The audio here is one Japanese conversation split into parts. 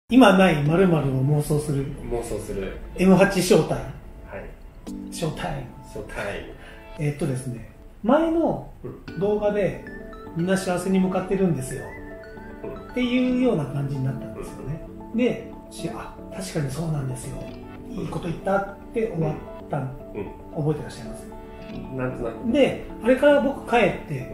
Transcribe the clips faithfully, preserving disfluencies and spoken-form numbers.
今ない〇〇を妄想する妄想するエムはち 招待。 はい。 招待。 招待。 えっとですね、前の動画でみんな幸せに向かってるんですよ、うん、っていうような感じになったんですよね。で、しあ、確かにそうなんですよ。いいこと言ったって終わったの、うん、覚えてらっしゃいます？ なんとなく。 で、あれから僕帰って、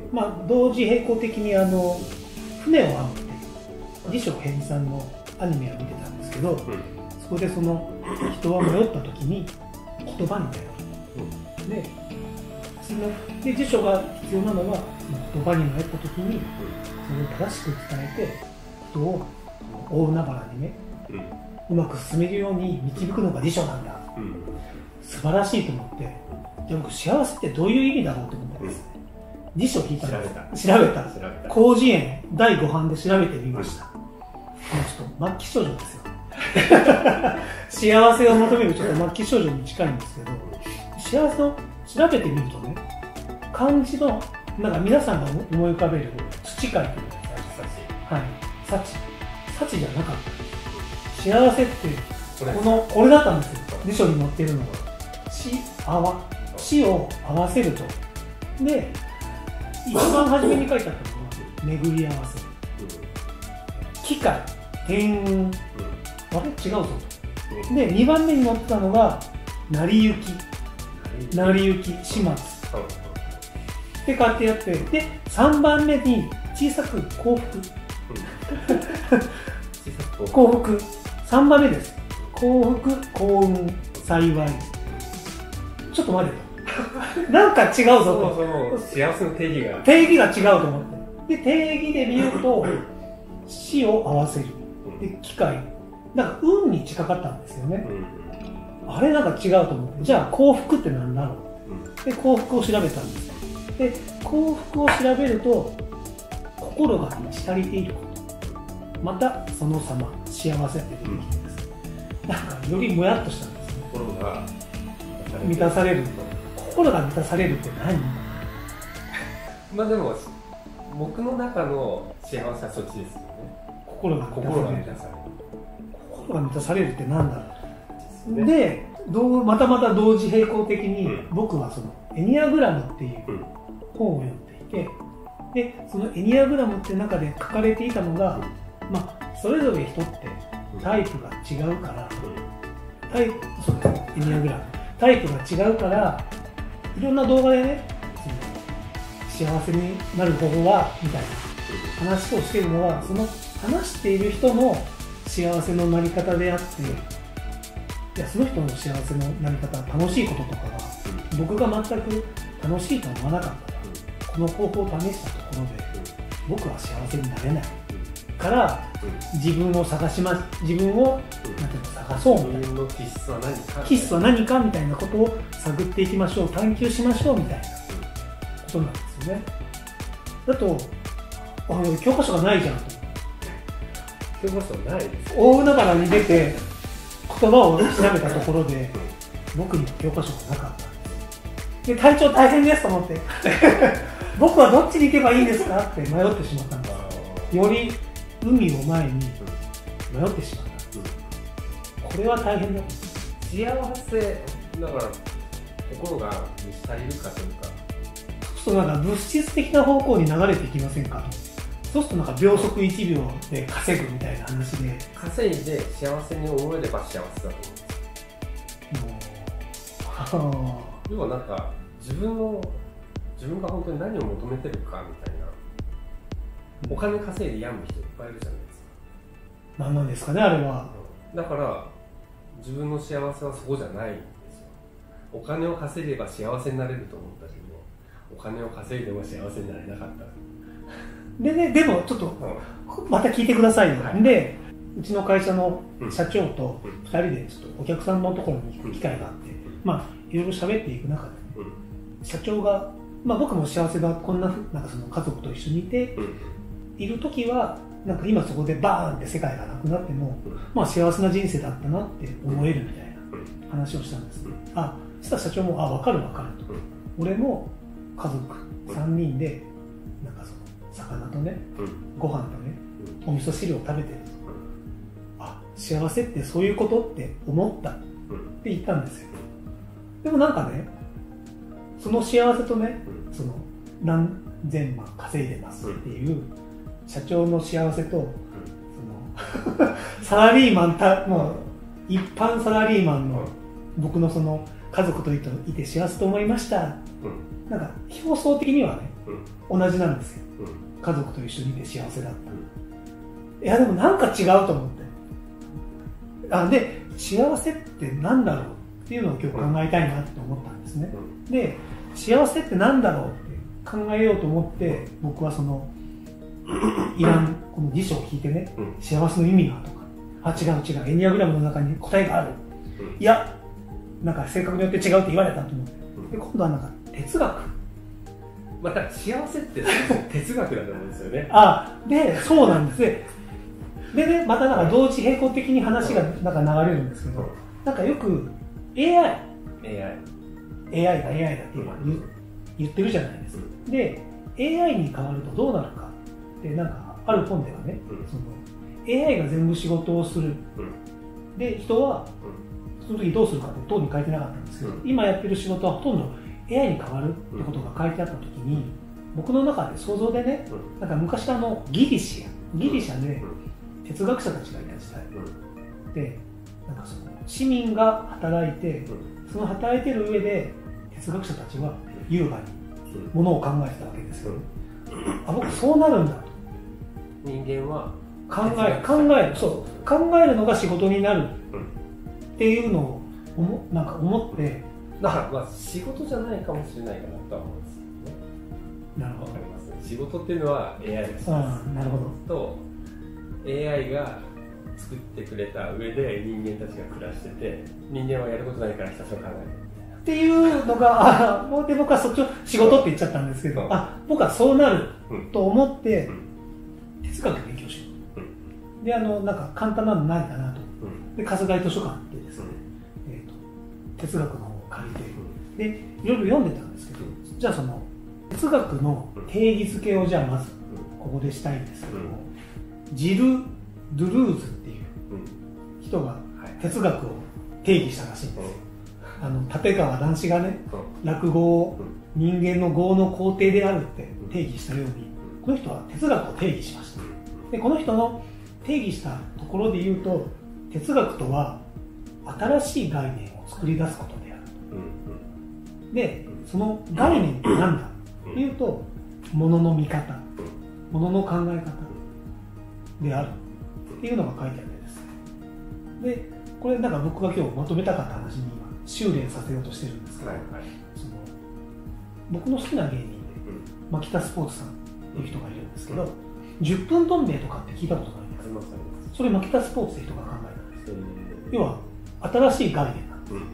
まあ、同時並行的にあの船を編むっていう李昌平治さんのアニメを見てたんですけど、うん、そこでその人は迷った時に言葉に頼る、うん、でそので辞書が必要なのはその言葉に迷った時にそれを正しく伝えて人を大海原にね、うん、うまく進めるように導くのが辞書なんだ、うん、素晴らしいと思って、で僕幸せってどういう意味だろうと思ったんですね、うん、辞書を引いたんです調べた広辞苑だいご版で調べてみました、うんちょっと末期症状ですよ幸せを求めるちょっと末期症状に近いんですけど、幸せを調べてみるとね、漢字のなんか皆さんが思い浮かべる土貝というやつ、はい、幸幸じゃなかった。幸せってこのこれだったんですよ。辞書に載ってるのが死あわ死を合わせると。で一番初めに書いてあったのは巡り合わせる、機械、天運、うん、あれ違うぞと、うん、でにばんめに載ってたのが成り行き、成り行き、始末、うん、って書いてあって、でさんばんめに小さく幸福、うん、幸福さんばんめです。幸福、幸運、幸い。ちょっと待てとなんか違うぞと、 その幸せの定義が定義が違うと思って、で定義で見ると死を合わせる、で機械、なんか運に近かったんですよね、うん、あれなんか違うと思って、じゃあ幸福って何だろう、うん、で幸福を調べたんです。で幸福を調べると心が満ち足りていること、またその様幸せって出てきてです、うん、なんかよりもやっとしたんですね。 心が満たされる、心が満たされるって何まあでも僕の中の幸せはそっちですよね。 心が満たされる。心が満たされるって何だろう。 ね、 でどうまたまた同時並行的に、うん、僕はそのエニアグラムっていう本を読んでいて、でそのエニアグラムって中で書かれていたのが、うん、まあそれぞれ人ってタイプが違うから、うん、タイプそうですエニアグラムタイプが違うから、いろんな動画でね、その幸せになる方法はみたいな話をしているのは、その話している人の幸せのなり方であって、いやその人の幸せのなり方、楽しいこととかが僕が全く楽しいとは思わなかったら、この方法を試したところで僕は幸せになれないから、自分を探します、自分をなんていうの探そうみたいな、 自分の気質は何か気質は何かみたいなことを探っていきましょう、探求しましょうみたいなことなんですよね。だとあ教科書がないじゃんと、 教科書ないです。 大海原に出て言葉を調べたところで僕には教科書がなかった。で体調大変ですと思って僕はどっちに行けばいいんですかって迷ってしまったんです。より海を前に迷ってしまった。これは大変だ。 幸せだから心が満ち足りるかというか、 そうするとなんか物質的な方向に流れていきませんかと。そうするとなんか秒速いちびょうで稼ぐみたいな話で、 稼いで幸せに思えれば幸せだと思うんですよ。要はなんか自分の自分が本当に何を求めてるかみたいな、お金稼いで病む人いっぱいいるじゃないですか。 何なんですかねあれは。 だから自分の幸せはそこじゃないんですよ。お金を稼げば幸せになれると思ったけど、お金を稼いでも幸せになれなかった。 でね、でもちょっと、うん、また聞いてくださいよ、はい、でうちの会社の社長とふたりでちょっとお客さんのところに行く機会があって、うん、まあいろいろ喋っていく中で、うん、社長が、まあ、僕も幸せだ、こんななんかその家族と一緒にいて、うん、いる時はなんか今そこでバーンって世界がなくなっても、うん、まあ幸せな人生だったなって思えるみたいな話をしたんです、うん、あ、そしたら社長もあ、分かる分かると、うん、俺も家族さんにんでなんかその魚とね、うん、ご飯とね、うん、お味噌汁を食べてると、うん、あ、 幸せってそういうことって思ったって言ったんですよ。でもなんかね、その幸せとね、その何千万稼いでますっていう社長の幸せと、そのサラリーマンた、もう一般サラリーマンの僕のその家族といて幸せと思いました、なんか表層的にはね、同じなんですよ。家族と一緒にいて幸せだった。いやでもなんか違うと思って。あで、幸せってなんだろうっていうのを今日考えたいなって思ったんですね。で、幸せってなんだろうって考えようと思って、僕はそのいらんこの辞書を引いてね、幸せの意味がとか、あ違う違う、エニアグラムの中に答えがある、いやなんか性格によって違うって言われたと思って、で今度はなんか哲学、 また幸せって哲学だと思うんですよね。 あでそうなんですね。でね、またなんか同時並行的に話がなんか流れるんですけど、なんかよく エーアイエーアイエーアイ だ エーアイ だって今言う言ってるじゃないですか。で エーアイ に変わるとどうなるかってなんかある本ではね、その エーアイ が全部仕事をする、で人はその時どうするかって当に書いてなかったんですけど、今やってる仕事はほとんど エーアイ に変わるってことが書いてあった時に、僕の中で想像でね、なんか昔あのギリシアギリシャで哲学者たちがいた時代で、なんかその市民が働いて、その働いてる上で哲学者たちは優雅にものを考えてたわけですよね。あ僕そうなるんだと。 人間は考え考えるそう考えるのが仕事になるっていうのを思なんか思って、 だからまあ仕事じゃないかもしれないかなとは思うんですよね。 なるほど。 わかります。仕事っていうのは エーアイ がします。 なるほど。 と エーアイ が作ってくれた上で人間たちが暮らしてて、人間はやることないからひたすら考えるっていうのが、あもうで僕はそっちを仕事って言っちゃったんですけど、うん、あ僕はそうなると思って、うん、哲学勉強しよう、うん、であのなんか簡単なのないかなと、うん、で春日井図書館ってですね、うんえー、と哲学の方を借りて、うん、でいろいろ読んでたんですけど、うん、じゃあその哲学の定義づけをじゃあまずここでしたいんですけども、うん、ジル・ドゥルーズっていう人が哲学を定義したらしいんですよ。あの立川談志がね、落語を人間の業の工程であるって定義したように、この人は哲学を定義しました。でこの人の定義したところで言うと、哲学とは新しい概念を作り出すことであると。でその概念って何だというと、物の見方、物の考え方であるっていうのが書いてあるんです。でこれなんか僕が今日まとめたかった話に今修練させようとしてるんですけど、はいはい、その僕の好きな芸人で、うん、牧田スポーツさんっていう人がいるんですけど、うん、じゅっぷんどん兵衛とかって聞いたことないですか？それ牧田スポーツって人が考えたんです、うん、要は新しい概念なんです、うん、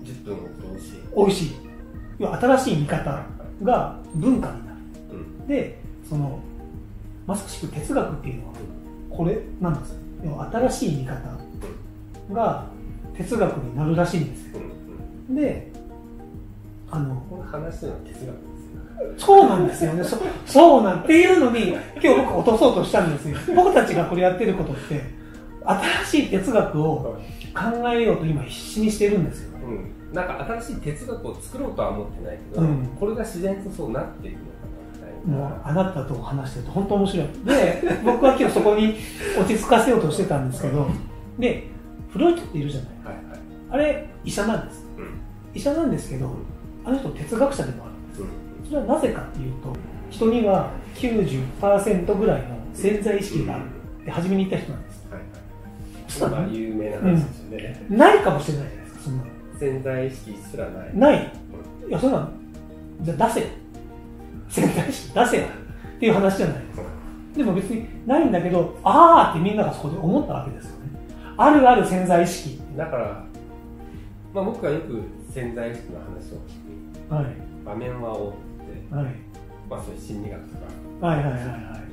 じゅっぷんおいしいおいしい要は新しい見方が文化になる、うん、でそのまさしく哲学っていうのはこれなんです。要は新しい見方が哲学になるらしいんですよ、うん、であのこの話するのは哲学ですよ。 そうなんですよね。そそうなんっていうのに今日僕落とそうとしたんですよ。僕たちがこれやってることって新しい哲学を考えようと今必死にしてるんですよ、 うん、なんか新しい哲学を作ろうとは思ってないけど、うん、これが自然とそうなっていくのかな。 もうあなたと話してると本当面白いで、僕は今日そこに落ち着かせようとしてたんですけど、でフロイトっているじゃない、はいはい、あれ医者なんです、うん、医者なんですけど、あの人哲学者でもあるんです、うん、それはなぜかっていうと、人には きゅうじゅっパーセント ぐらいの潜在意識があるって初めに言った人なんです、 はいはい、まあ有名な話ですよね、 うん、ないかもしれないじゃないですか。そんな潜在意識すらないない、うん、いやそんなじゃあ出せよ潜在意識出せよっていう話じゃないですか、うん、でも別にないんだけど、あーってみんながそこで思ったわけですよね。あるある潜在意識だから、まあ、僕がよく潜在意識の話を聞く、はい、場面は多くて、はいまあ、そういう心理学とか、はいはいはいはい、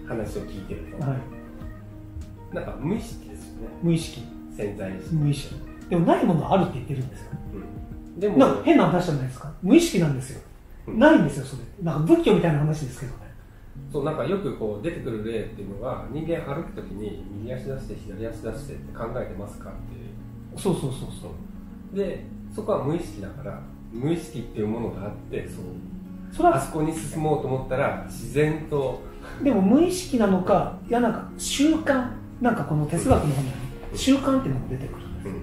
話を聞いてると、はい、なんか無意識ですよね。 無意識潜在意識無意識でもないものはあるって言ってるんですよ、うん、でもなんか変な話じゃないですか。無意識なんですよ、うん、ないんですよそれ。なんか仏教みたいな話ですけどね。 そうなんかよくこう出てくる例っていうのが、人間歩くときに右足出して左足出してって考えてますかっていう。 そうそうそうそうでそこは無意識だから、無意識っていうものがあって、そうそれはあそこに進もうと思ったら自然と。 でも無意識なのか、いやなんか習慣、なんかこの哲学の本に習慣っていうのが出てくるんです、うん、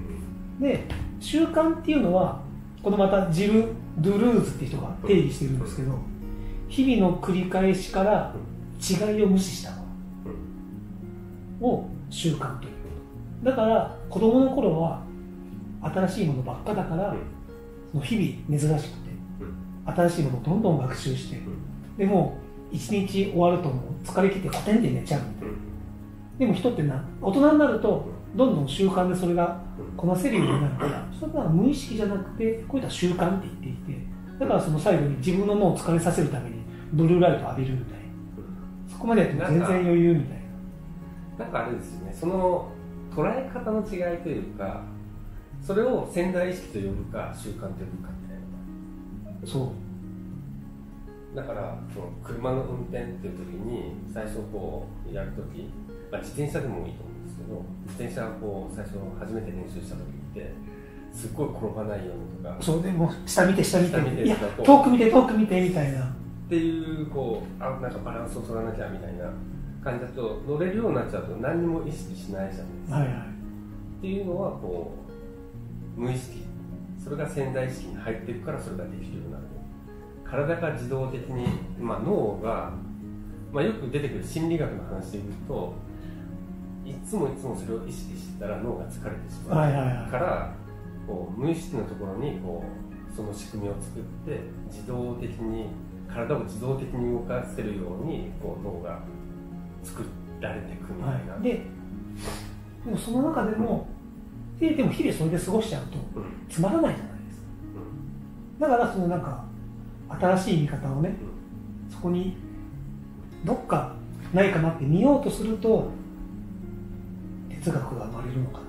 で習慣っていうのはこのまたジル・ドゥルーズっていう人が定義してるんですけど、日々の繰り返しから違いを無視したものを習慣という。だから子供の頃は新しいものばっかだから、その日々珍しくて新しいものをどんどん学習して、でも一日終わるともう疲れ切ってコテンって寝ちゃうみたいな。でも人ってな大人になるとどんどん習慣でそれがこなせるようになるから、それが無意識じゃなくてこういった習慣って言っていて、だからその最後に自分の脳を疲れさせるためにブルーライトを浴びるみたいな、そこまでやっても全然余裕みたいな。なんかあれですよね、その捉え方の違いというか、それを潜在意識と呼ぶか習慣と呼ぶかみたいな。 そうだからその車の運転っていう時に最初こうやる時、まあ、自転車でもいいと思うんですけど、自転車をこう最初初めて練習した時ってすっごい転ばないようにとか、 そうでも下見て下見て下見ていや遠く見て遠く見てみたいなっていうこうあなんかバランスを取らなきゃみたいな感じだと乗れるようになっちゃうと何にも意識しないじゃないですか、 はいはい、 っていうのはこう無意識、それが潜在意識に入っていくからそれができるようになる。体が自動的に、まあ、脳が、まあ、よく出てくる心理学の話で言うと、いつもいつもそれを意識してたら脳が疲れてしまう、はいはいはい、からこう無意識のところにこうその仕組みを作って自動的に体を自動的に動かせるようにこう脳が作られていくみたいな、はい、で, でもその中でも、で, でも日々それで過ごしちゃうとつまらないじゃないですか、うん、だからそのなんか新しい見方をね、うん、そこにどっかないかなって見ようとすると哲学が生まれるのかな。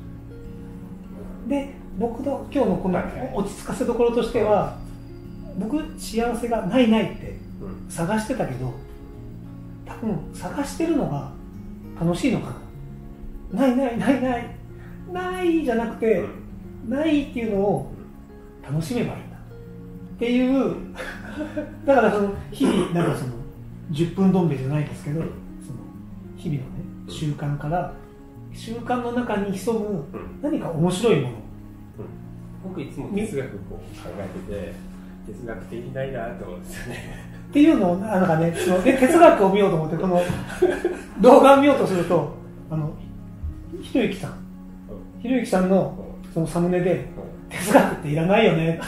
で僕の今日のこの落ち着かせどころとしては、僕幸せがないないって探してたけど、多分探してるのが楽しいのかな。ないないないないないじゃなくて、ないっていうのを楽しめばいいんだっていうだからその日々なんかそのじゅっぷんどん兵衛じゃないですけど、その日々のね習慣から習慣の中に潜む何か面白いもの、 僕いつも哲学をこう考えてて哲学的ないなと思うんですよねっていうのをなんかね、そので哲学を見ようと思ってこの動画を見ようとすると、あのひろゆきさんひろゆきさんのそのサムネで哲学っていらないよね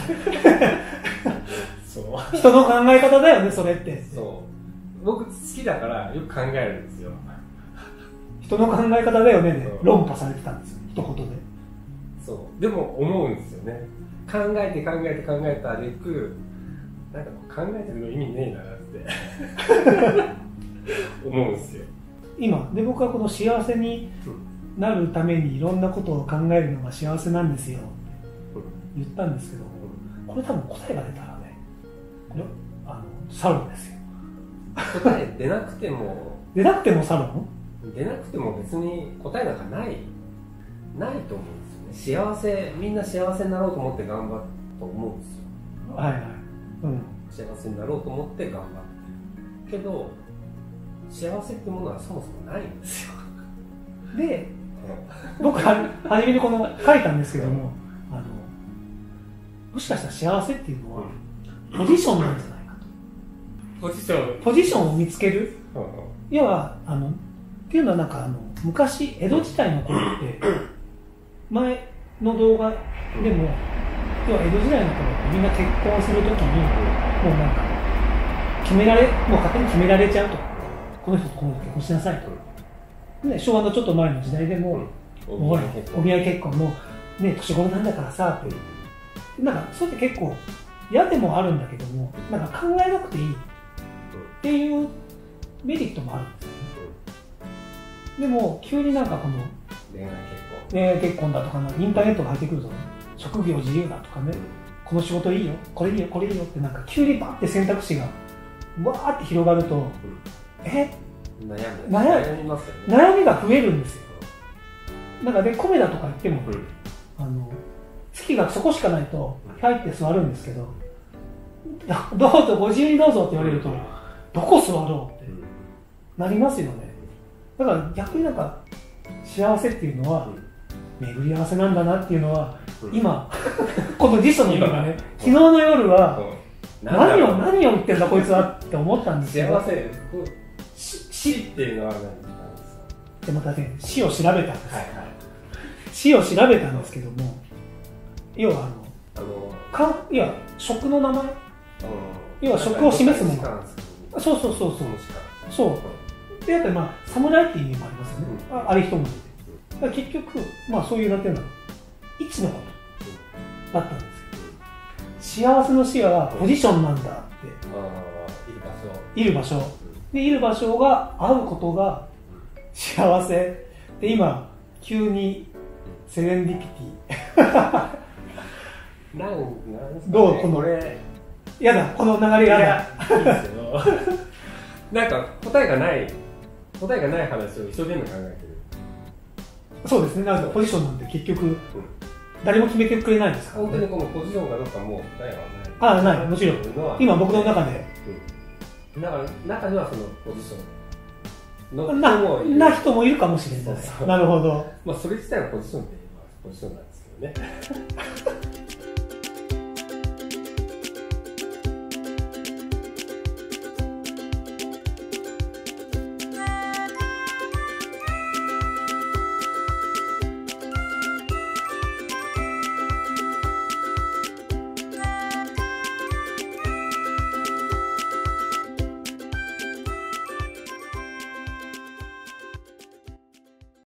そう人の考え方だよねそれって。 そう僕好きだからよく考えるんですよ。 人の考え方だよねで論破されてたんですよ一言で。 そうでも思うんですよね。考えて考えて考えた挙句なんか考えてるの意味ねえなって思うんですよ今で。僕はこの幸せになるためにいろんなことを考えるのが幸せなんですよって言ったんですけど、これ多分答えが出たらね、これあのサロンですよ。 答え出なくても出なくてもサロン出なくても別に答えなんかないないと思うんですよね。幸せみんな幸せになろうと思って頑張ると思うんですよ。 はいはい、うん、 幸せになろうと思って頑張ってるけど幸せってものはそもそもないんですよ。 で僕は初めにこの書いたんですけども、あのもしかしたら幸せっていうのはポジションなんじゃないかと。 ポジションポジションを見つける、うん、要はあのっていうのはなんかあの昔江戸時代の頃って前の動画でも、要は江戸時代の頃ってみんな結婚するときにもうなんか決められもう勝手に決められちゃうと、この人とこの人結婚しなさいと、ね、昭和のちょっと前の時代でも、うん、もうお見合い結婚もね年頃なんだからさってなんかそれって結構嫌でもあるんだけども、なんか考えなくていいっていうメリットもあるんですよね。でも急になんかこの恋愛結婚恋愛結婚だとかインターネットが入ってくると、ね、職業自由だとかね、この仕事いいよこれいいよこれいいよってなんか急にバッて選択肢がわーって広がると、うん、え悩む悩みますよね。 悩みが増えるんですよ。なんかね、コメダとか行っても、うん、あの月がそこしかないと入って座るんですけど、うん、どうぞご自由にどうぞって言われると、うん、どこ座ろうってなりますよね。だから逆になんか幸せっていうのは、うん、巡り合わせなんだなっていうのは、うん、今この辞書の意味がね、昨日の夜は、うん、何を何を言ってんだこいつはって思ったんですけど、 幸せ死っていうのは何ですか？ でまたね、死を調べたんです、はいはい、死を調べたんですけども、要はあのあのかいや食の名前、要は食を示すもの、そうそうそうそうそうで、やっぱりまあ侍っていう意味もありますよね、うん、あ, あれ一文字で、だ結局まあそういうなんていうの位置のことだったんですよ。幸せの死はポジションなんだって、いる場所、いる場所で、いる場所が合うことが幸せで、今急にセレンディピティなんなんどうこのやだこの流れやだいいですよなんか答えがない答えがない話を一生懸命考えてる。 そうですね。なんかポジションなんて結局、うん、誰も決めてくれないですから、 ね、本当にこのポジションがどうかもう答えはない。 ああ、ない、もちろん今僕の中で、 うん、だから中にはそのポジションの人もいる な, な人もいるかもしれない。そうそう、なるほど。 まあそれ自体はポジションって言えばポジションなんですけどね